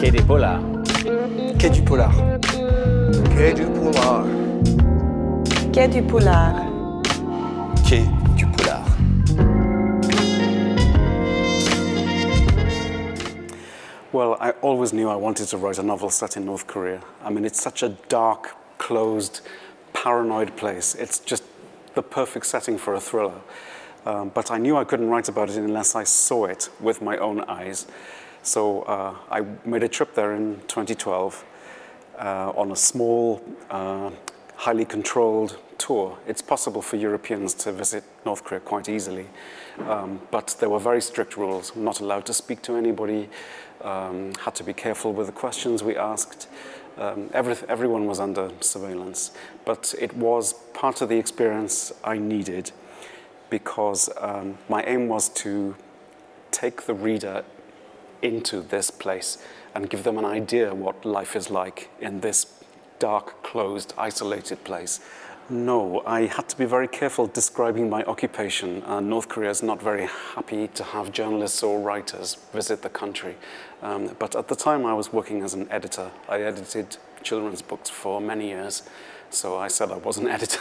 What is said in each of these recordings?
Quai des Polars. Quai du Polar. Quai du Polar. Quai du Polar. Quai du Polar. Well, I always knew I wanted to write a novel set in North Korea. I mean, it's such a dark, closed, paranoid place. It's just the perfect setting for a thriller. But I knew I couldn't write about it unless I saw it with my own eyes. So I made a trip there in 2012 on a small, highly controlled tour. It's possible for Europeans to visit North Korea quite easily, but there were very strict rules. Not allowed to speak to anybody, had to be careful with the questions we asked. Everyone was under surveillance, but it was part of the experience I needed because my aim was to take the reader into this place and give them an idea what life is like in this dark, closed, isolated place. No, I had to be very careful describing my occupation. North Korea is not very happy to have journalists or writers visit the country. But at the time I was working as an editor. I edited children's books for many years, so I said I was an editor.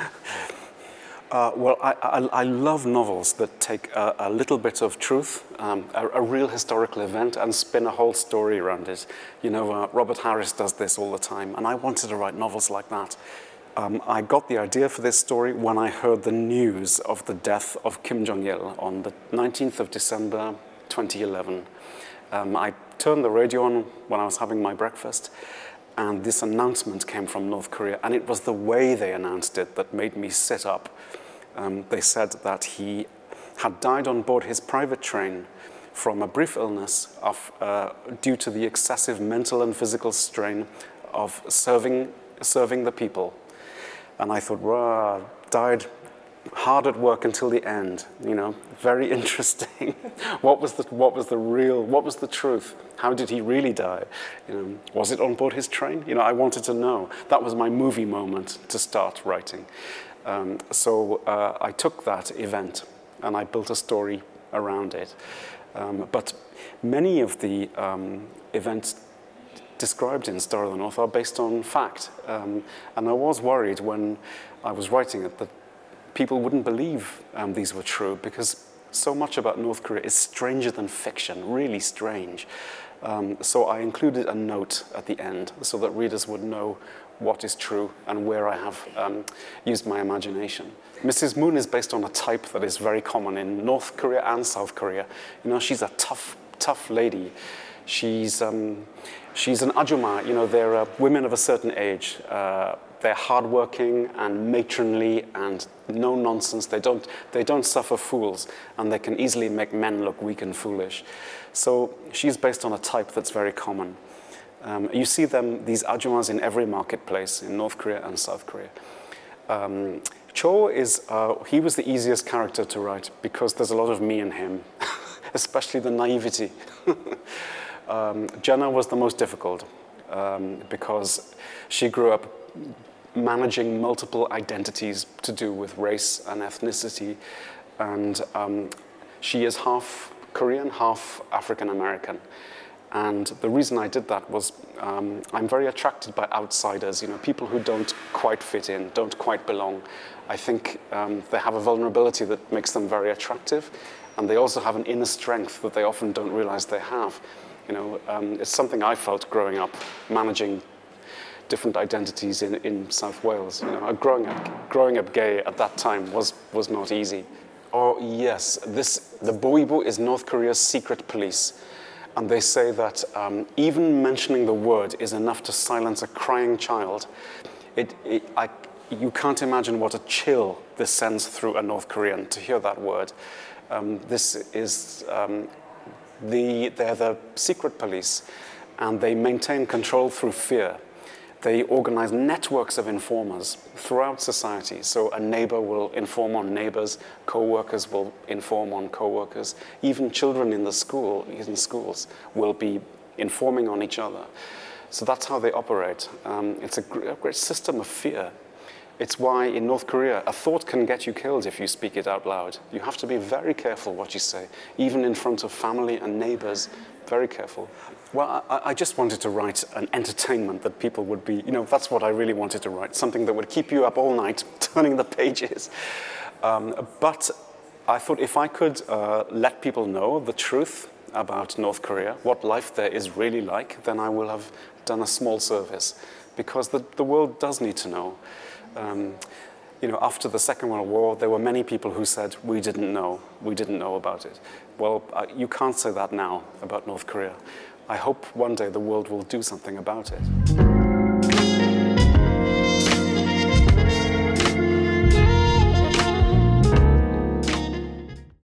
Well, I love novels that take a little bit of truth, a real historical event, and spin a whole story around it. You know, Robert Harris does this all the time, and I wanted to write novels like that. I got the idea for this story when I heard the news of the death of Kim Jong-il on the 19th of December, 2011. I turned the radio on when I was having my breakfast, and this announcement came from North Korea, and it was the way they announced it that made me sit up. They said that he had died on board his private train from a brief illness due to the excessive mental and physical strain of serving the people. And I thought, wow, died hard at work until the end. You know, very interesting. What was the truth? How did he really die? You know, was it on board his train? You know, I wanted to know. That was my movie moment to start writing. So I took that event and I built a story around it. But many of the events described in Star of the North are based on fact. And I was worried when I was writing it that people wouldn't believe these were true, because so much about North Korea is stranger than fiction, really strange. So I included a note at the end so that readers would know what is true and where I have used my imagination. Mrs. Moon is based on a type that is very common in North Korea and South Korea. You know, she's a tough lady. She's an ajumma. You know, they're women of a certain age. They're hardworking and matronly and no nonsense. They don't suffer fools, and they can easily make men look weak and foolish. So she's based on a type that's very common. You see these ajummas in every marketplace in North Korea and South Korea. Cho he was the easiest character to write because there's a lot of me in him, especially the naivety. Jenna was the most difficult because she grew up managing multiple identities to do with race and ethnicity, and she is half Korean, half African American. And the reason I did that was I'm very attracted by outsiders, you know, people who don't quite fit in, don't quite belong. I think they have a vulnerability that makes them very attractive, and they also have an inner strength that they often don't realize they have. You know, it's something I felt growing up, managing different identities in South Wales. You know, growing up gay at that time was not easy. Oh yes, the Boibu is North Korea's secret police. And they say that even mentioning the word is enough to silence a crying child. You can't imagine what a chill this sends through a North Korean to hear that word. They're the secret police, and they maintain control through fear. They organize networks of informers throughout society. So a neighbor will inform on neighbors, co-workers will inform on co-workers. Even children in schools will be informing on each other. So that's how they operate. It's a great system of fear. It's why in North Korea, a thought can get you killed if you speak it out loud. You have to be very careful what you say, even in front of family and neighbors, very careful. Well, I just wanted to write an entertainment that people would be, that's what I really wanted to write, something that would keep you up all night turning the pages. But I thought if I could let people know the truth about North Korea, what life there is really like, then I will have done a small service, because the world does need to know. After the Second World War, there were many people who said, we didn't know about it. Well, you can't say that now about North Korea. I hope one day the world will do something about it.